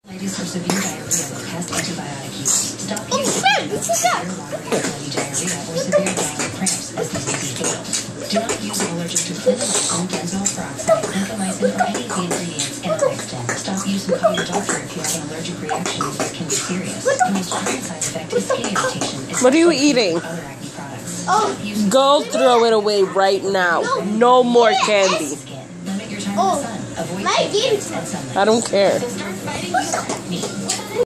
Ladies for severe diarrhea with past antibiotic use. Stop using severe diarrhea or severe bowel cramps as these may be fatal. Do not use an allergic to clindamycin, benzoyl peroxide, incomycin, or any of the ingredients in a stem. Stop use and call your doctor if you have an allergic reaction that can be serious. The most common side effect is skin irritation. What are you eating? Other acne products. Go throw it away right now. No more candy. Limit your time in the sun. Avoid my and sunlight. I don't care. So start fighting your acne.